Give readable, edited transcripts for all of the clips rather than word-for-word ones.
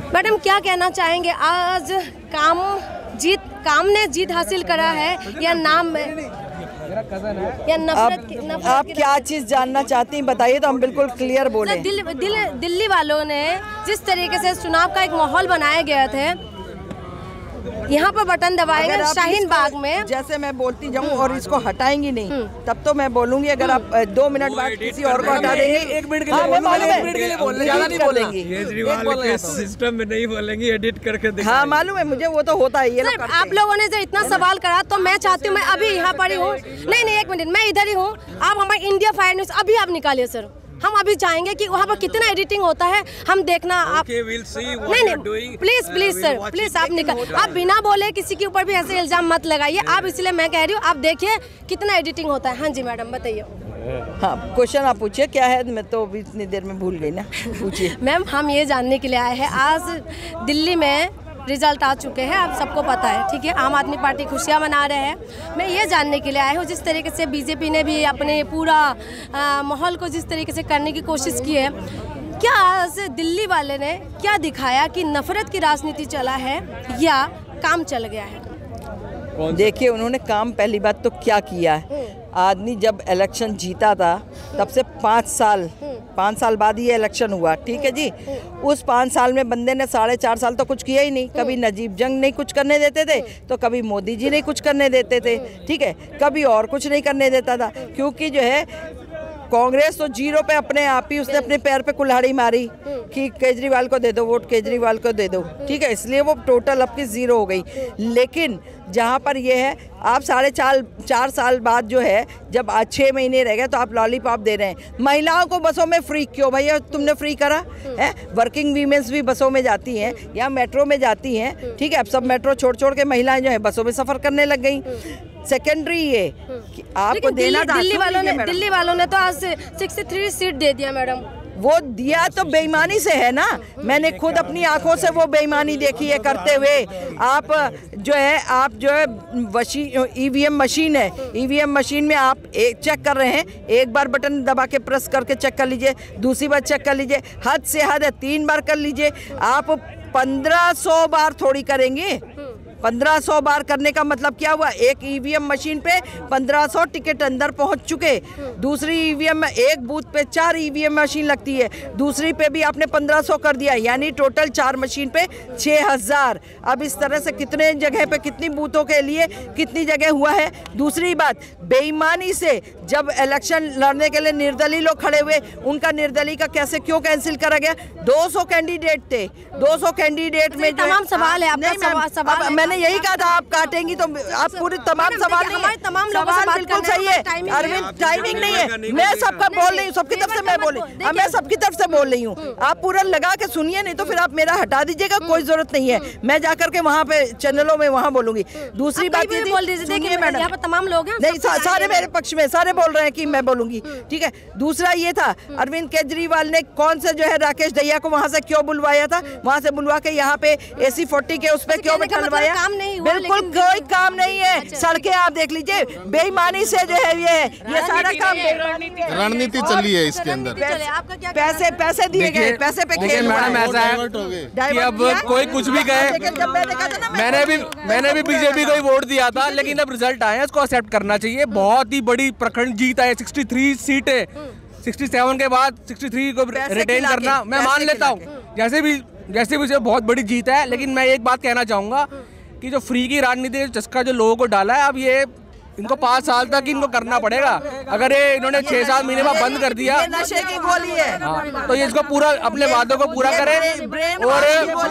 Madam क्या कहना चाहेंगे, आज काम ने जीत हासिल करा है या नाम में या नफरत आप क्या चीज जानना चाहती हैं बताइए, तो हम बिल्कुल क्लियर बोले। दिल्ली वालों ने जिस तरीके से चुनाव का एक माहौल बनाया गया थे, यहाँ पर बटन दबाएगा शाहीन बाग में, जैसे मैं बोलती जाऊँ और इसको हटाएंगे नहीं तब तो मैं बोलूंगी। अगर आप 2 मिनट बाद किसी और को हटा देंगे, 1 मिनट के लिए बोलेंगे, केजरीवाल के सिस्टम में नहीं बोलेंगे, एडिट करके। हाँ मालूम है मुझे, वो तो होता है। ये आप लोगों ने जो इतना सवाल करा तो मैं चाहती हूँ, मैं अभी यहाँ पर ही हूँ, नहीं 1 मिनट, मैं इधर ही हूँ, आप हमारे इंडिया फायर न्यूज अभी आप निकालिए सर, हम अभी चाहेंगे कि वहाँ पर कितना एडिटिंग होता है, हम देखना। आप नहीं प्लीज सर, प्लीज आप निकल, आप बिना बोले किसी के ऊपर भी ऐसे इल्जाम मत लगाइए आप, इसलिए मैं कह रही हूँ आप देखिए कितना एडिटिंग होता है। हाँ जी मैडम बताइए। हाँ क्वेश्चन आप पूछिए क्या है, मैं तो अभी इतनी देर में भूल गई ना, पूछिए। मैम हम ये जानने के लिए आए हैं, आज दिल्ली में रिजल्ट आ चुके हैं, आप सबको पता है, ठीक है, आम आदमी पार्टी खुशियां मना रहे हैं। मैं ये जानने के लिए आई हूँ, जिस तरीके से बीजेपी ने भी अपने पूरा माहौल को जिस तरीके से करने की कोशिश की है, क्या आज दिल्ली वाले ने क्या दिखाया कि नफरत की राजनीति चला है या काम चल गया है? देखिए उन्होंने काम पहली बात तो क्या किया है, आदमी जब इलेक्शन जीता था तब से 5 साल बाद ये इलेक्शन हुआ, ठीक है जी। उस 5 साल में बंदे ने 4.5 साल तो कुछ किया ही नहीं, कभी नजीब जंग नहीं कुछ करने देते थे, तो कभी मोदी जी नहीं कुछ करने देते थे, ठीक है, कभी और कुछ नहीं करने देता था, क्योंकि जो है कांग्रेस तो जीरो पे अपने आप ही उसने अपने पैर पे कुल्हाड़ी मारी कि केजरीवाल को दे दो वोट, केजरीवाल को दे दो, ठीक है, इसलिए वो टोटल अब की 0 हो गई। लेकिन जहाँ पर ये है, आप 4.5 साल बाद जो है, जब 6 महीने रह गए तो आप लॉलीपॉप दे रहे हैं। महिलाओं को बसों में फ्री क्यों भैया तुमने फ्री करा है? वर्किंग वीमेंस भी बसों में जाती हैं या मेट्रो में जाती हैं, ठीक है, अब सब मेट्रो छोड़ के महिलाएं जो है बसों में सफ़र करने लग गई। सेकेंडरी ये कि आपको देना था, दिल्ली वालों ने तो आज 63 सीट दे दिया मैडम। वो दिया तो बेईमानी से है ना, मैंने खुद अपनी आंखों से वो बेईमानी देखी है करते हुए। आप जो है ईवीएम मशीन है, ईवीएम मशीन में आप चेक कर रहे हैं, एक बार बटन दबा के प्रेस करके चेक कर लीजिए, दूसरी बार चेक कर लीजिए, हद से हद है 3 बार कर लीजिए। आप 1500 बार थोड़ी करेंगे, 1500 बार करने का मतलब क्या हुआ, एक ईवीएम मशीन पे 1500 टिकट अंदर पहुंच चुके। दूसरी ईवीएम में एक बूथ पे 4 ईवीएम मशीन लगती है, दूसरी पे भी आपने 1500 कर दिया, यानी टोटल 4 मशीन पे 6000। अब इस तरह से कितने जगह पे कितनी बूथों के लिए कितनी जगह हुआ है। दूसरी बात, बेईमानी से जब इलेक्शन लड़ने के लिए निर्दलीय लोग खड़े हुए, उनका निर्दलीय का कैसे क्यों कैंसिल करा गया? 200 कैंडिडेट थे, 200 कैंडिडेट में तमाम सवाल है आपका, मैंने यही कहा था आप काटेंगी तो आप पूरे तमाम सवाल नहीं है, तमाम लोगों से बात बिल्कुल सही है अरविंद, टाइमिंग नहीं है। मैं सबका बोल रही हूँ, सबकी तरफ से मैं बोल रही हूँ, मैं सबकी तरफ से बोल रही हूँ, आप पूरा लगा के सुनिए, नहीं तो फिर आप मेरा हटा दीजिएगा, कोई जरूरत नहीं है, मैं जाकर के वहाँ पे चैनलों में वहाँ बोलूंगी। दूसरी बात ये मैडम, यहाँ पर तमाम लोग हैं, नहीं सारे मेरे पक्ष में, सारे बोल रहे हैं कि मैं बोलूंगी, ठीक है। दूसरा ये था, अरविंद केजरीवाल ने कौन से जो है राकेश दहिया को वहाँ से क्यों बुलवाया था, वहाँ से बुलवा के यहाँ पे AC40 के उस पर क्यों बिठलवाया? बिल्कुल कोई काम नहीं है, सड़कें आप देख लीजिए, बेईमानी से जो है ये सारा काम रणनीति चली है इसके अंदर, पैसे दिए गए, पैसे पे खेल। मैडम ऐसा है कि अब कोई कुछ भी कहे, मैंने भी बीजेपी को ही वोट दिया था, लेकिन अब रिजल्ट आया इसको एक्सेप्ट करना चाहिए। बहुत ही बड़ी प्रखंड जीत है, 63 सीटें, 67 के बाद 63 को रिटेन करना मैं मान लेता हूँ, जैसे भी बहुत बड़ी जीत है। लेकिन मैं एक बात कहना चाहूँगा कि जो फ्री की राजनीति चस्का जो लोगों को डाला है, अब ये इनको 5 साल तक इनको करना पड़ेगा। अगर ये इन्होंने 6-7 महीने में बंद कर दिया, नशे की गोली है, हाँ, तो ये इसको पूरा अपने वादों को पूरा करें और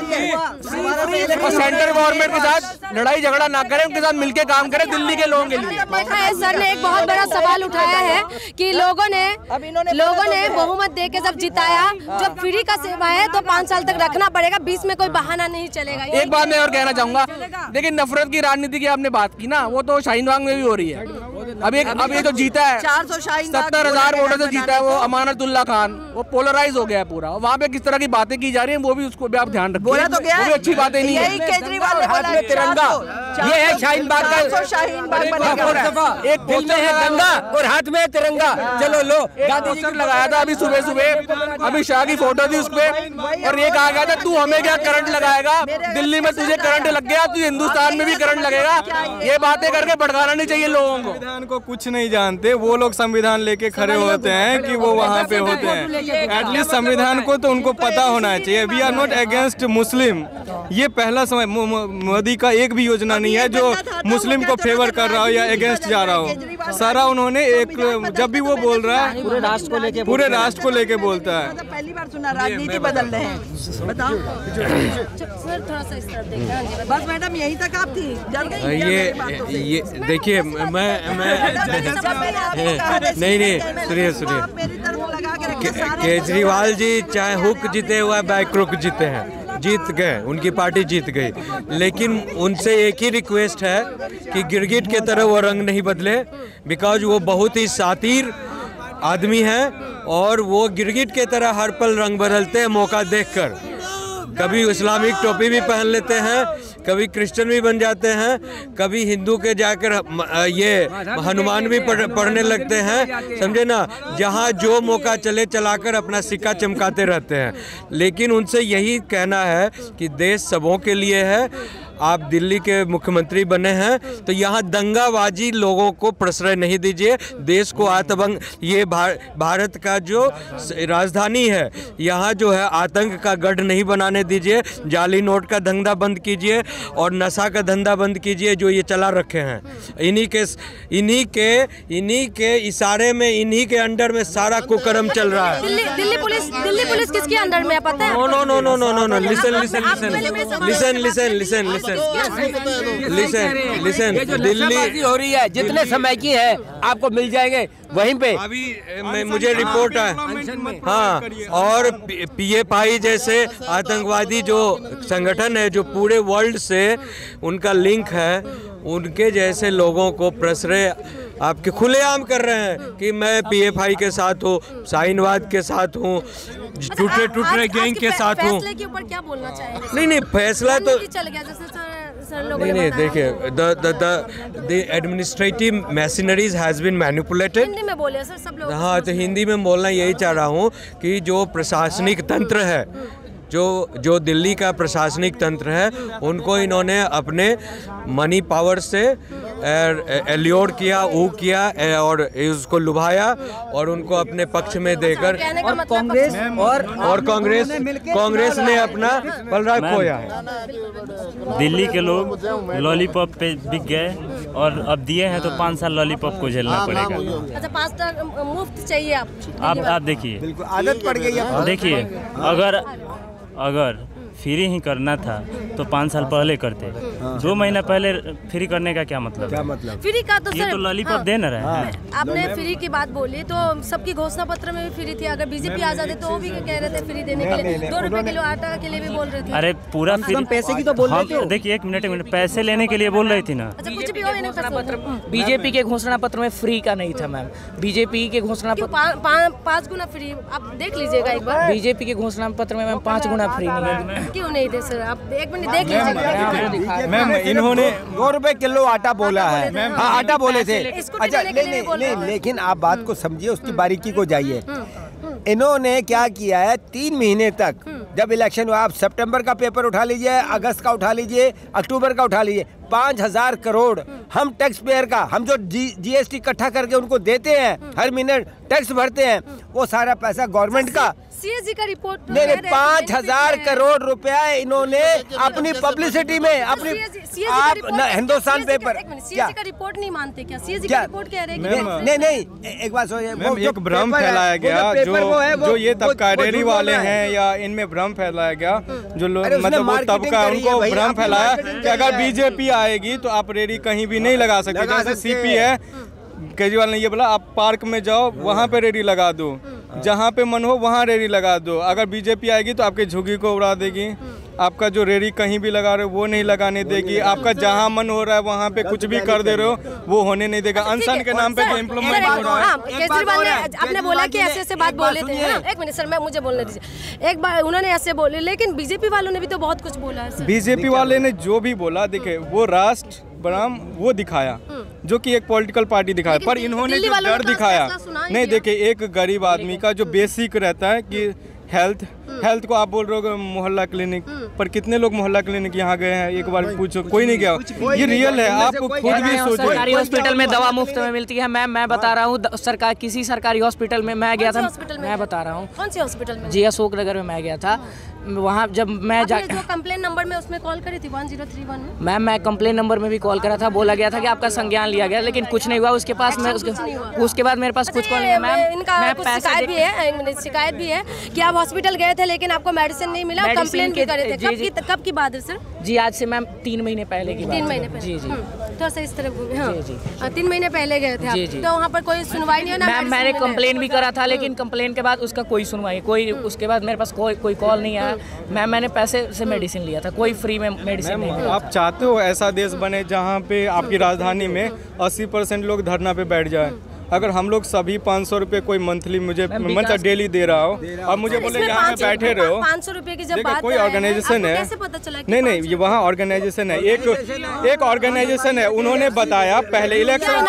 सेंट्रल गवर्नमेंट के साथ लड़ाई झगड़ा ना करें, उनके साथ मिलकर काम करें दिल्ली के लोगों के लिए। सर ने एक बहुत बड़ा सवाल उठाया है कि लोगों ने बहुमत दे के जब जिताया, जब फ्री का सेवा है तो 5 साल तक रखना पड़ेगा, बीच में कोई बहाना नहीं चलेगा। एक बात मैं और कहना चाहूंगा, देखिए नफरत की राजनीति की आपने बात की ना, वो तो शाहीन बाग में भी हो रही है। अब ये जो जीता है 400 शाहीन बाग 70,000 वोटों से जीता है वो अमानतुल्लाह खान, वो पोलराइज हो गया है पूरा। वहाँ पे किस तरह की बातें की जा रही हैं वो भी उसको भी आप ध्यान रखिए। बोला तो गया वो भी अच्छी बातें नहीं यही है। केजरीवाल ने बोला तिरंगा, ये है शाहीन बाग का, शाहीन बाग बनेगा। एक दिल में है गंगा और हाथ में है तिरंगा। चलो लो, गांधी जी ने लगाया था अभी सुबह सुबह अमित शाह की फोटो थी उसपे, और ये कहा गया था तू हमें क्या करंट लगाएगा, दिल्ली में तुझे करंट लग गया, तू हिंदुस्तान में भी करंट लगेगा। ये बातें करके भड़काना नहीं चाहिए लोगों को। संविधान को कुछ नहीं जानते वो लोग, संविधान लेके खड़े होते हैं कि वो वहाँ पे होते हैं। एटलीस्ट संविधान को तो उनको पता होना चाहिए। We are not against Muslim. ये पहला समय मोदी का एक भी योजना नहीं है जो मुस्लिम को फेवर कर रहा हो या अगेंस्ट जा रहा हो। सारा उन्होंने एक, जब भी वो बोल रहा है पूरे राष्ट्र को लेके बोलता है। पहली बार सुना राजनीति बदल रहे हैं, बताओ सर थोड़ा सा इस तरफ देखिए। बस मैडम यहीं तक आप थी, जल गई ये देखिए मैं नहीं सुनिए केजरीवाल जी चाहे हुक जीते हुआ बैक्रुक जीते हैं, जीत गए, उनकी पार्टी जीत गई, लेकिन उनसे एक ही रिक्वेस्ट है कि गिरगिट के तरह वो रंग नहीं बदले, बिकॉज वो बहुत ही शातिर आदमी है और वो गिरगिट के तरह हर पल रंग बदलते हैं मौका देखकर। कभी इस्लामिक टोपी भी पहन लेते हैं, कभी क्रिश्चियन भी बन जाते हैं, कभी हिंदू के जाकर ये हनुमान भी पढ़ने लगते हैं, समझे ना। जहाँ जो मौका चले चलाकर अपना सिक्का चमकाते रहते हैं। लेकिन उनसे यही कहना है कि देश सबों के लिए है। आप दिल्ली के मुख्यमंत्री बने हैं तो यहाँ दंगाबाजी लोगों को प्रश्रय नहीं दीजिए। देश को आतंक, ये भारत का जो राजधानी है, यहाँ जो है आतंक का गढ़ नहीं बनाने दीजिए। जाली नोट का धंधा बंद कीजिए और नशा का धंधा बंद कीजिए जो ये चला रखे हैं। इन्हीं के इशारे में, इन्हीं के अंडर में सारा कुकर्म चल रहा है। दिल्ली पुलिस किसके अंडर में है पता है? नो लिसन दिल्ली हो रही है, जितने समय की है आपको मिल जाएंगे वहीं पे। अभी मुझे रिपोर्ट है, हाँ, और PFI जैसे आतंकवादी जो संगठन है जो पूरे वर्ल्ड से उनका लिंक है, उनके जैसे लोगों को प्रश्रय आपके खुलेआम कर रहे हैं कि मैं PFI के साथ हूँ, शाहीनवाद के साथ हूँ, टूटने गैंग के साथ हूँ। फैसले के ऊपर क्या बोलना चाहेंगे? नहीं फैसला तो चल गया जैसे नहीं देखिए, the administrative machineries has been manipulated। Hindi में बोलिए सर, सब लोग। हाँ, तो हिंदी में बोलना यही चाह रहा हूँ कि जो प्रशासनिक तंत्र है, जो दिल्ली का प्रशासनिक तंत्र है, उनको इन्होंने अपने मनी पावर से एल्योर किया, किया और उसको लुभाया और उनको अपने पक्ष में देकर, और कांग्रेस ने अपना बलराज खोया है। दिल्ली के लोग लॉलीपॉप पे बिक गए और अब दिए हैं तो 5 साल लॉलीपॉप को झेलना पड़ेगा। अच्छा, 5 तक मुफ्त चाहिए आप देखिए, बिल्कुल आदत पड़ गई है। देखिए अगर फ्री ही करना था तो 5 साल पहले करते। 2 महीना पहले फ्री करने का क्या मतलब? फ्री का तो ये सर, तो लॉलीपॉप दे ना रहे हैं। आपने फ्री की बात बोली तो सबकी घोषणा पत्र में भी फ्री थी। अगर बीजेपी आ जाते तो वो भी कह रहे थे फ्री देने के लिए। 2 रुपए किलो आटा के लिए भी बोल रहे थे। अरे पूरा फ्री, पैसे की तो बोल रहे थे। देखिए एक मिनट, पैसे लेने के लिए बोल रही थी ना। अच्छा, कुछ भी हो नहीं पत्र। बीजेपी के घोषणा पत्र में फ्री का नहीं था मैम। बीजेपी के घोषणा पत्र 5 गुना फ्री, आप देख लीजिएगा एक बार। बीजेपी के घोषणा पत्र में मैम 5 गुना फ्री नहीं है। क्यों नहीं थे सर? आप एक मिनट देख लीजिएगा। मैम इन्होंने 2 रुपए किलो आटा बोला है। हाँ, आटा बोले थे। इसको भी अच्छा देने के लिए बोल रहे नहीं, हैं। लेकिन आप बात को समझिए, उसकी बारीकी को जाइए। इन्होंने क्या किया है, 3 महीने तक जब इलेक्शन हुआ, आप सितंबर का पेपर उठा लीजिए, अगस्त का उठा लीजिए, अक्टूबर का उठा लीजिए, 5,000 करोड़ हम टैक्स पेयर का, हम जो GST इकट्ठा करके उनको देते हैं, हर महीने टैक्स भरते हैं, वो सारा पैसा गवर्नमेंट का। CAG का रिपोर्ट नहीं 5,000 करोड़ रुपया इन्होंने अपनी पब्लिसिटी में, अपनी आप हिंदुस्तान पेपर CAG का रिपोर्ट नहीं मानते क्या? CAG का रिपोर्ट कह रहे हैं नहीं एक बात सुनिए, एक भ्रम फैलाया गया जो ये तबका डेयरी वाले हैं या इनमें भ्रम फैलाया गया, जो लोग मतलब वो तबका, उनको भ्रम फैलाया कि अगर बीजेपी आएगी तो आप रेडी कहीं भी नहीं लगा सकते। जैसे CP है, केजरीवाल ने ये बोला आप पार्क में जाओ, वहाँ पे रेडी लगा दो, जहाँ पे मन हो वहाँ रेडी लगा दो। अगर बीजेपी आएगी तो आपके झुग्गी को उड़ा देगी, आपका जो रेडी कहीं भी लगा रहे हो वो नहीं लगाने देगी, आपका जहां मन हो रहा है वहां पे कुछ भी कर दे रहे हो वो होने नहीं देगा। अनशन के नाम पे जो इम्प्लीमेंट हो रहा है। केजरीवाल ने आपने बोला कि ऐसे ऐसे बात बोले थे। एक मिनट सर, मैं मुझे बोलने दीजिए। एक बार उन्होंने ऐसे बोले, लेकिन बीजेपी वालों ने भी तो बहुत कुछ बोला है। बीजेपी वाले ने जो भी बोला, देखे वो राष्ट्र बनाम वो दिखाया जो कि एक पॉलिटिकल पार्टी दिखाया, पर इन्होंने जो डर दिखाया नहीं। देखे एक गरीब आदमी का जो बेसिक रहता है कि हेल्थ को आप बोल रहे हो मोहल्ला क्लिनिक, पर कितने लोग मोहल्ला क्लिनिक यहाँ गए हैं? एक बार पूछो, कोई नहीं गया। ये रियल है, आपको खुद भी सोचो। सरकारी हॉस्पिटल में दवा मुफ्त में मिलती है मैम, मैं बता रहा हूँ। सरकार किसी सरकारी हॉस्पिटल में मैं गया था, मैं बता रहा हूँ कौन सी हॉस्पिटल में? जी अशोक नगर में मैं गया था। वहाँ जब मैं जो कंप्लेन नंबर में उसमें कॉल करी थी 1031 में। मैम मैं कंप्लेन नंबर में भी कॉल करा था, बोला गया था कि आपका संज्ञान लिया गया, लेकिन कुछ नहीं हुआ। उसके पास मैं उसके बाद मेरे पास कुछ कॉल नहीं है मैम। इनका कुछ शिकायत भी है कि आप हॉस्पिटल गए थे लेकिन आपको मेडिसिन नहीं मिला, कंप्लेन भी करे थे। कब की बात है सर? जी आज से मैम 3 महीने पहले की बात। 3 महीने पहले? जी तो सही इस तरह 3 महीने पहले गए थे आप, तो वहाँ पर कोई सुनवाई नहीं है? मैम मैंने कंप्लेन भी करा था, लेकिन कंप्लेन के बाद उसका कोई सुनवाई, कोई उसके बाद मेरे पास कोई कॉल नहीं आया। मैम मैंने पैसे से मेडिसिन लिया था, कोई फ्री में मेडिसिन नहीं। आप चाहते हो ऐसा देश बने जहाँ पे आपकी राजधानी में 80% लोग धरना पे बैठ जाए? अगर हम लोग सभी 500 रुपए कोई मंथली मुझे मतलब डेली दे रहा हो और मुझे बोले यहाँ पे बैठे रहे हो 500 रुपए की जब बात कोई ऑर्गेनाइजेशन है, कैसे पता चला? नहीं ये वहाँ ऑर्गेनाइजेशन है, एक ऑर्गेनाइजेशन है। उन्होंने बताया पहले इलेक्शन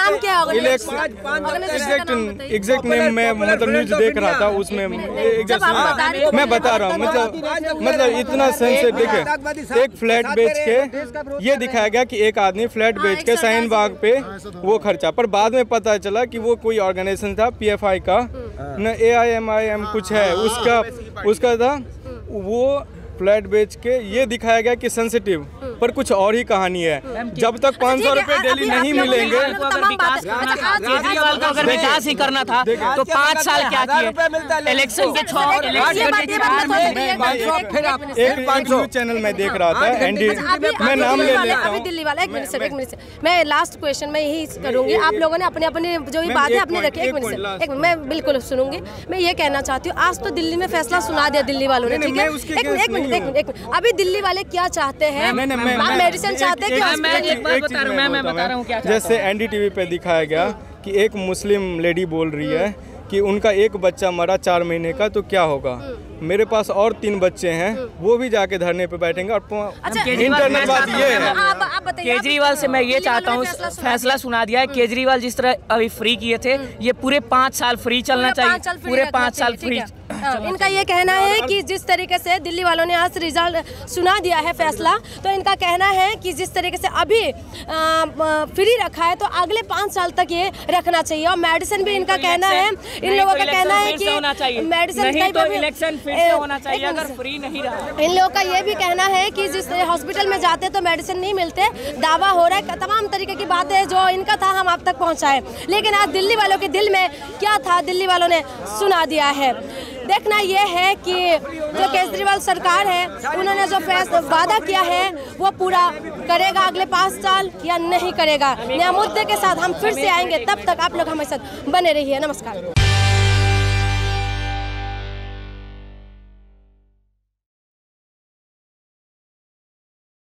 एग्जैक्ट नेम में मतलब न्यूज देख रहा था, उसमें मैं बता रहा हूँ मतलब इतना सेंसिटिव। देखे एक फ्लैट बेच के ये दिखाया गया कि एक आदमी फ्लैट बेच के शाहीन बाग पे वो खर्चा, पर बाद में पता चला कि वो कोई ऑर्गेनाइजेशन था PFI का न AIMIM कुछ है उसका था। वो फ्लैट बेच के ये दिखाया गया कि सेंसिटिव, पर कुछ और ही कहानी है। जब तक 500 रुपए डेली नहीं मिलेंगे। केजरीवाल को अगर विकास ही करना था तो 5 साल क्या किए? इलेक्शन के 6 एक न्यूज चैनल में देख रहा था एनडी, मैं नाम ले लेता हूँ। दिल्ली वाला एक मिनट से मैं लास्ट क्वेश्चन में यही करूंगी। आप लोगों ने अपने अपने जो भी बात है अपने रखी। एक मिनट से मैं बिल्कुल सुनूंगी। मैं ये कहना चाहती हूँ, आज तो दिल्ली में फैसला सुना दिया दिल्ली वालों ने, ठीक है? एक मिनट अभी दिल्ली वाले क्या चाहते हैं? मेडिसिन चाहते हैं कि मैं बता रहा हूँ क्या। जैसे NDTV पे दिखाया गया कि एक मुस्लिम लेडी बोल रही है कि उनका एक बच्चा मरा 4 महीने का, तो क्या होगा? मेरे पास और 3 बच्चे हैं, वो भी जाके धरने पे बैठेंगे। और इंटरनेट बात ये है, केजरीवाल से मैं ये चाहता हूँ, फैसला सुना दिया है। केजरीवाल जिस तरह अभी फ्री किए थे, ये पूरे 5 साल फ्री चलना चाहिए, पूरे 5 साल फ्री। इनका ये कहना है कि जिस तरीके से दिल्ली वालों ने आज रिजल्ट सुना दिया है फैसला, तो इनका कहना है कि जिस तरीके से अभी फ्री रखा है तो अगले 5 साल तक ये रखना चाहिए। और मेडिसिन भी इनका कहना है, इन लोगों का कहना है कि मेडिसिन होना चाहिए अगर फ्री नहीं रहा। इन लोगों का ये भी कहना है कि जिस हॉस्पिटल में जाते तो मेडिसिन नहीं मिलते, दावा हो रहा है, तमाम तरीके की बातें जो इनका था हम आप तक पहुंचाए। लेकिन आज दिल्ली वालों के दिल में क्या था, दिल्ली वालों ने सुना दिया है। देखना यह है कि जो केजरीवाल सरकार है, उन्होंने जो वादा किया है वो पूरा करेगा अगले 5 साल या नहीं करेगा। नया मुद्दे के साथ हम फिर से आएंगे, तब तक आप लोग हमारे साथ बने रहिए। नमस्कार।